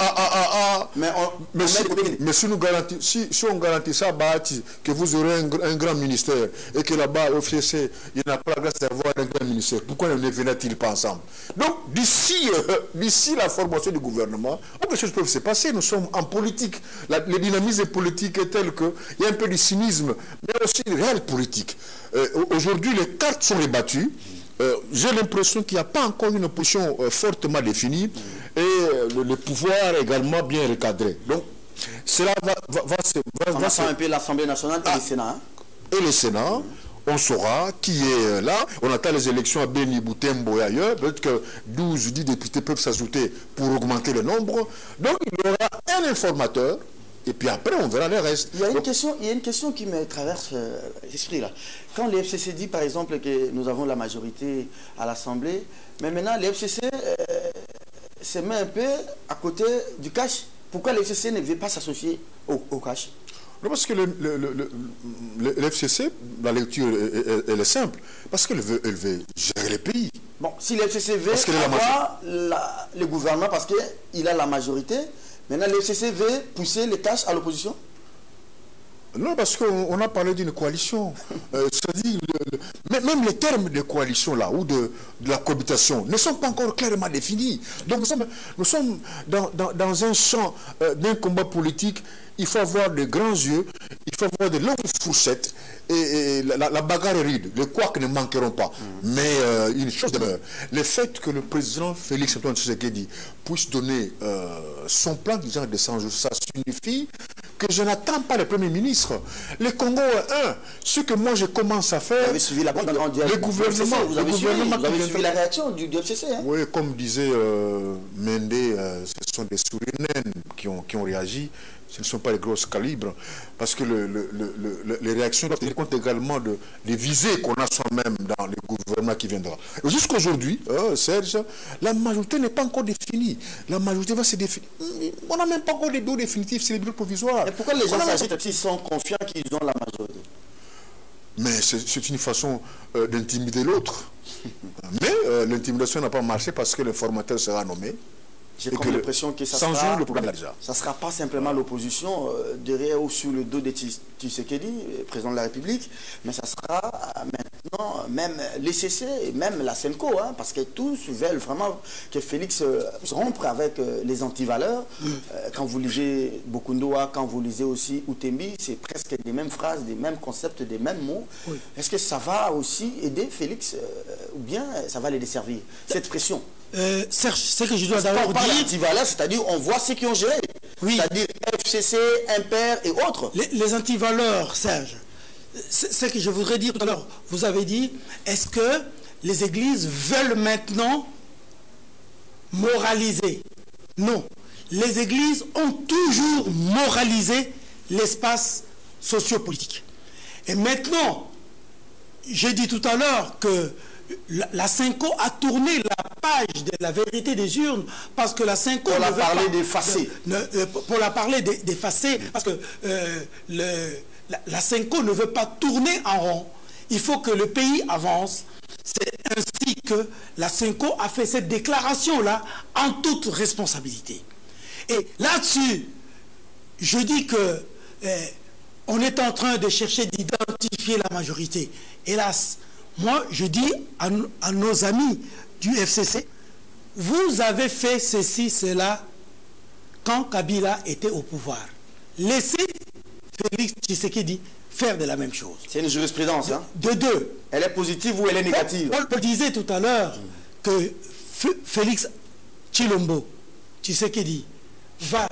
Mais si on garantit ça, que vous aurez un grand ministère, et que là-bas, au FCC, il n'y a pas la grâce d'avoir un grand ministère, pourquoi ne venaient-ils pas ensemble? Donc, d'ici la formation du gouvernement, beaucoup de choses peuvent se passer. Nous sommes en politique. Le dynamisme politique est tel qu'il y a un peu de cynisme, mais aussi une réelle politique. Aujourd'hui, les cartes sont rebattues. J'ai l'impression qu'il n'y a pas encore une opposition fortement définie et le pouvoir également bien recadré. Donc, cela va se... un peu l'Assemblée nationale et le Sénat. Hein? Et le Sénat, on saura qui est là. On attend les élections à Beni, Boutembo et ailleurs. Peut-être que 12 ou 10 députés peuvent s'ajouter pour augmenter le nombre. Donc, il y aura un informateur. Et puis après, on verra le reste. Il y a une question qui me traverse l'esprit là. Quand les FCC dit par exemple que nous avons la majorité à l'Assemblée, mais maintenant les FCC se met un peu à côté du cash. Pourquoi les FCC ne veut pas s'associer au cash? Non, parce que le FCC, la lecture elle est simple. Parce qu'elle veut gérer le pays. Bon, si le FCC veut avoir le gouvernement parce qu'il a la majorité, maintenant, le FCC veut pousser les cash à l'opposition? Non, parce qu'on a parlé d'une coalition. C'est-à-dire, même les termes de coalition là, ou de la cohabitation, ne sont pas encore clairement définis. Donc, nous sommes dans un champ d'un combat politique. Il faut avoir de grands yeux, il faut avoir de longues fourchettes, et la bagarre est rude, les couacs ne manqueront pas. Mais une chose demeure, le fait que le président Félix Antoine Tshisekedi puisse donner son plan de 100 jours, ça signifie que je n'attends pas le Premier ministre. Le Congo est un. Ce que moi je commence à faire... Vous avez suivi la le gouvernement... Vous avez suivi la réaction du FCC. Hein? Oui, comme disait Mende, ce sont des sourinaines qui ont réagi. Ce ne sont pas les grosses calibres, parce que les réactions doivent tenir compte également des visées qu'on a soi-même dans le gouvernement qui viendra. Jusqu'aujourd'hui, Serge, la majorité n'est pas encore définie. La majorité va se définir. On n'a même pas encore les bureaux définitifs, c'est les bureaux provisoires. Et pourquoi les gens s'agitent s'ils sont confiants qu'ils ont la majorité? Mais c'est une façon d'intimider l'autre. Mais l'intimidation n'a pas marché parce que le formateur sera nommé. J'ai comme l'impression que ça ne sera pas simplement l'opposition derrière ou sur le dos de Tshisekedi, président de la République, mais ça sera maintenant même l'ECC et même la SENCO, hein, parce que tous veulent vraiment que Félix se rompre avec les antivaleurs. Quand vous lisez Bokundoa, quand vous lisez aussi Outembi, c'est presque des mêmes phrases, des mêmes concepts, des mêmes mots. Oui. Est-ce que ça va aussi aider Félix ou bien ça va les desservir, cette pression? Serge, ce que je dois d'abord dire... C'est-à-dire on voit ceux qui ont géré. Oui. C'est-à-dire FCC, Impair et autres. Les antivaleurs, Serge, ce que je voudrais dire tout à l'heure, vous avez dit, est-ce que les églises veulent maintenant moraliser? Non. Les églises ont toujours moralisé l'espace sociopolitique. Et maintenant, j'ai dit tout à l'heure que la SENCO a tourné la page de la vérité des urnes parce que la SENCO pour la parler d'effacer. Pour la parler d'effacer, parce que la SENCO ne veut pas tourner en rond. Il faut que le pays avance. C'est ainsi que la SENCO a fait cette déclaration-là en toute responsabilité. Et là-dessus, je dis que on est en train de chercher d'identifier la majorité. Hélas, moi, je dis à nos amis du FCC, vous avez fait ceci, cela, quand Kabila était au pouvoir. Laissez Félix Tshisekedi faire de la même chose. C'est une jurisprudence, hein? De deux. Elle est positive ou elle est négative? Paul disait tout à l'heure que Félix Tshisekedi va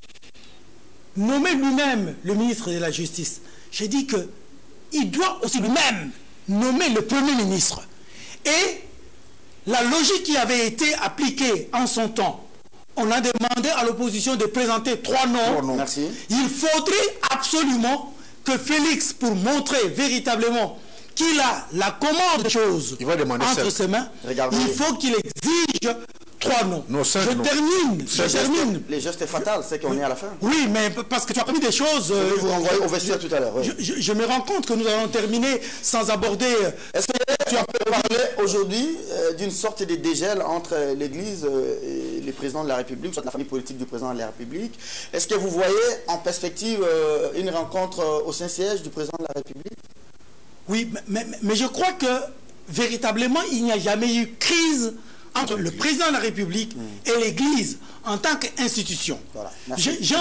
nommer lui-même le ministre de la Justice. J'ai dit qu'il doit aussi lui-même nommer le Premier ministre. Et la logique qui avait été appliquée en son temps, on a demandé à l'opposition de présenter 3 noms. Merci. Il faudrait absolument que Félix, pour montrer véritablement qu'il a la commande des choses entre ses mains, il faut qu'il exige 3 noms. Je termine. Les gestes fatals, c'est qu'on est à la fin. Oui, mais parce que tu as promis des choses. Je vais vous renvoyer au vestiaire tout à l'heure. Oui. Je me rends compte que nous allons terminer sans aborder... Est-ce que tu as parlé aujourd'hui d'une sorte de dégel entre l'Église et les présidents de la République, soit la famille politique du président de la République? Est-ce que vous voyez en perspective une rencontre au Saint-Siège du président de la République? Oui, mais je crois que véritablement, il n'y a jamais eu crise entre le président de la République et l'Église en tant qu'institution. Voilà. J'ai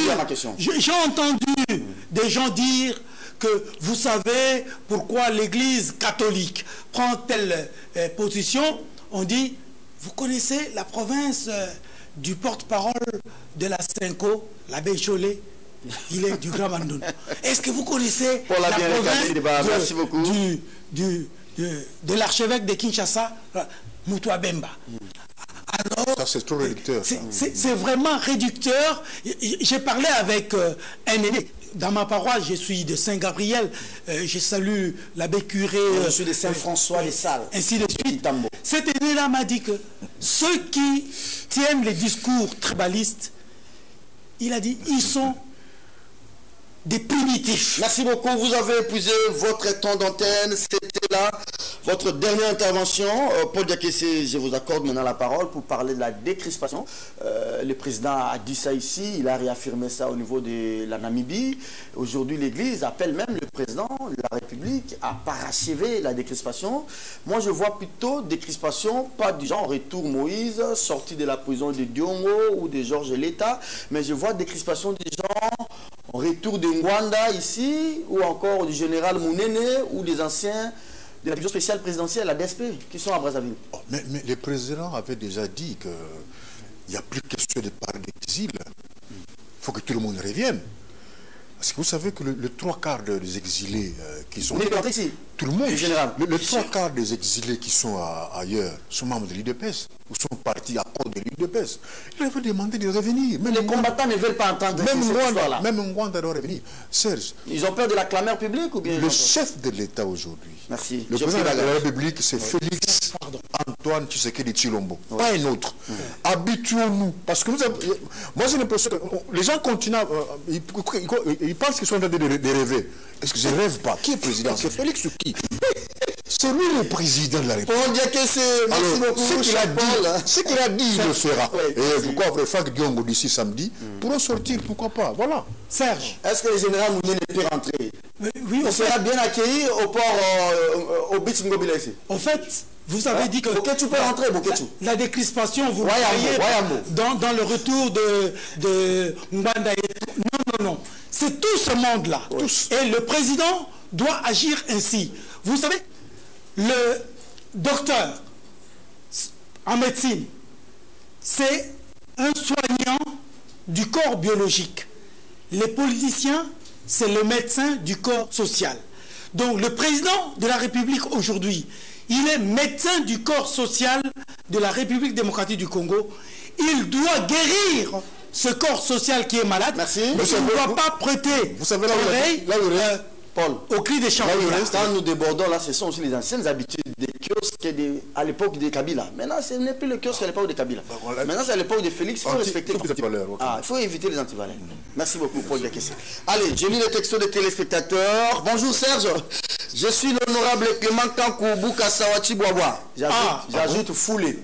entendu des gens dire que vous savez pourquoi l'Église catholique prend telle position. On dit, vous connaissez la province du porte-parole de la SENCO, l'abbé Chollet, il est du Grand Bandoun. Est-ce que vous connaissez la province de l'archevêque de Kinshasa, Moutoua Bemba? Alors, ça c'est trop réducteur. C'est vraiment réducteur. J'ai parlé avec un aîné. Dans ma paroisse, je suis de Saint-Gabriel. Je salue l'abbé curé. Je suis de Saint-François des Salles. Ainsi de suite. Cet aîné-là m'a dit que ceux qui tiennent les discours tribalistes, il a dit, ils sont des primitifs. Merci beaucoup. Vous avez épuisé votre temps d'antenne. C'était là votre dernière intervention. Paul Diakessé, je vous accorde maintenant la parole pour parler de la décrispation. Le président a dit ça ici. Il a réaffirmé ça au niveau de la Namibie. Aujourd'hui, l'Église appelle même le président de la République à parachever la décrispation. Moi, je vois plutôt décrispation, pas du genre retour Moïse, sorti de la prison de Diongo ou de Georges Leta, mais je vois décrispation du genre retour de Ngwanda ici, ou encore du général Mounene, ou des anciens de la division spéciale présidentielle, la DSP, qui sont à Brazzaville. Oh, mais les présidents avaient déjà dit qu'il n'y a plus question de parler d'exil. Il faut que tout le monde revienne. Parce que vous savez que le trois quarts des exilés qui sont... Ici, tout le monde. Général. Le trois quarts des exilés qui sont ailleurs sont membres de l'UDPS ou sont partis à cause de l'UDPS. Ils avaient demandé de revenir. Mais les combattants ne veulent pas entendre cette histoire-là. Même Ngwanda doit revenir. Serge. Ils ont peur de la clameur publique ou bien... Le chef de l'État aujourd'hui. Merci. Le président de la République, c'est Félix Antoine Tshisekedi Tshilombo. Ouais. Pas un autre. Ouais. Habituons-nous. Parce que nous avons... Moi, j'ai l'impression que les gens continuent... Ils pensent qu'ils sont en train de rêver. Est-ce que je ne rêve pas? Qui est président? C'est Félix ou qui? C'est lui le président de la République. On dit que c'est... Merci beaucoup. Ce qu'il a dit, il le fera. Et pourquoi après Fak Diongo d'ici samedi pourront sortir, pourquoi pas? Voilà. Serge. Est-ce que le général Mounene peut rentrer? Oui, on sera bien accueilli au port au beach Ngobila ici. En fait, vous avez dit que... Boketu peut rentrer, Boketu. La décrispation, vous voyez dans le retour de Ngwanda. Non. C'est tout ce monde-là. Oui. Et le président doit agir ainsi. Vous savez, le docteur en médecine, c'est un soignant du corps biologique. Les politiciens, c'est le médecin du corps social. Donc le président de la République aujourd'hui, il est médecin du corps social de la République démocratique du Congo. Il doit guérir ce corps social qui est malade. Merci. Il ne doit pas prêter l'oreille au cri des champions. Quand nous débordons, là, ce sont aussi les anciennes habitudes des kiosques à l'époque de Kabila. Maintenant, ce n'est plus le kiosque à l'époque de Kabila. Maintenant, c'est à l'époque de Félix. Il faut respecter les antivaleurs. Il faut éviter les antivaleurs. Merci beaucoup pour la question. Allez, j'ai lu les textos des téléspectateurs. Bonjour Serge. Je suis l'honorable Clément Kankou Kassawachi Boaboa. J'ajoute foulé.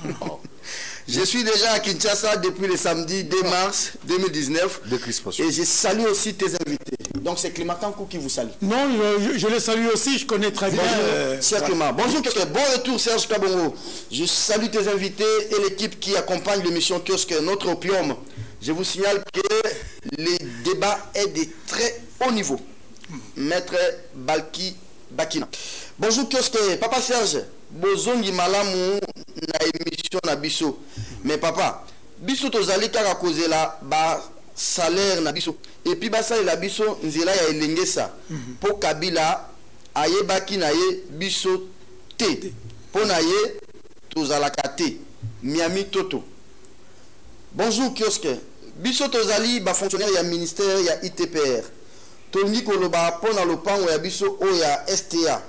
Je suis déjà à Kinshasa depuis le samedi 2 mars 2019. Et je salue aussi tes invités. Donc c'est Clément Kankou qui vous salue. Non, je le salue aussi, je connais très bien. Cher Clément. Bonjour, bon retour Serge Kabongo. Je salue tes invités et l'équipe qui accompagne l'émission Kiosque Notre Opium. Je vous signale que le débat est de très haut niveau. Maître Balki Bakina. Bonjour Kiosque, Papa Serge. Bozongi malamu na émission na biso. Mais papa, biso tozali kaka kozela ba salaire na biso. Et puis ba salaire na biso nzela ya elengesa. Po Kabila ayebaki na ye biso te. Po na ye tozalaka te. Miami Toto. Bonjour Kiosque. Biso tozali ba fonctionnaire ya ministère ya ITPR. Tongi koloba po na lopango ya biso o ya STA.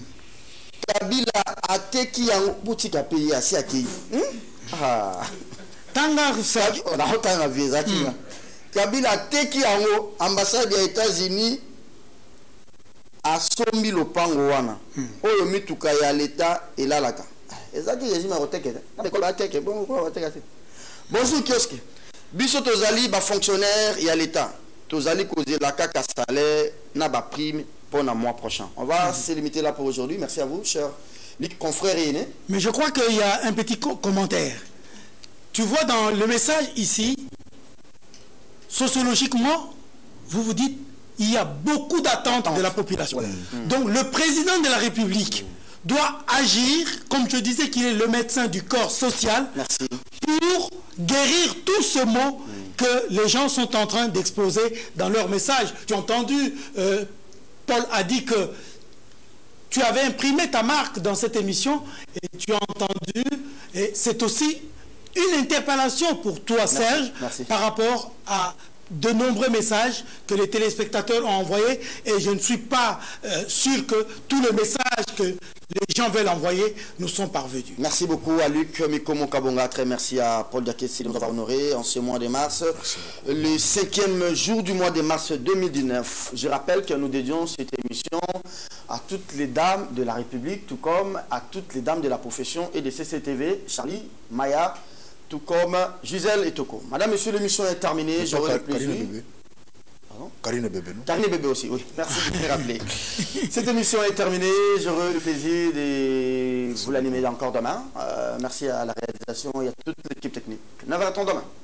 Kabila ateki yango boutika pays asi akei. Tanga visa kinga. Kabila ateki yango ambassade ya États-Unis asombi lopango wana. Oyo mituka ya l'État elalaka. Ezaki régime roteke. Bonjour Kiosque. Biso tozali ba fonctionnaire ya l'État. Tozali kozela kaka salaire na ba prime pour le mois prochain. On va se limiter là pour aujourd'hui. Merci à vous, cher confrère et aîné. Mais je crois qu'il y a un petit commentaire. Tu vois dans le message ici, sociologiquement, vous vous dites, il y a beaucoup d'attentes de la population. Donc le président de la République doit agir, comme je disais qu'il est le médecin du corps social, pour guérir tout ce mot que les gens sont en train d'exposer dans leur message. Tu as entendu... Paul a dit que tu avais imprimé ta marque dans cette émission et tu as entendu, et c'est aussi une interpellation pour toi, Serge, par rapport à de nombreux messages que les téléspectateurs ont envoyés, et je ne suis pas sûr que tous les messages que les gens veulent envoyer nous sont parvenus. Merci beaucoup à Luc Mikomo Kabonga, très merci à Paul Diakessi de nous avoir honorés en ce mois de mars, le 5e jour du mois de mars 2019. Je rappelle que nous dédions cette émission à toutes les dames de la République, tout comme à toutes les dames de la profession et de CCTV, Charlie, Maya, tout comme Gisèle et Toko. Madame, monsieur, l'émission est terminée. J'aurai le plaisir. Karine Bébé, non? Karine Bébé aussi, oui. Merci de me rappeler. Cette émission est terminée. J'aurai le plaisir de vous l'animer encore demain. Merci à la réalisation et à toute l'équipe technique. 9h30 demain.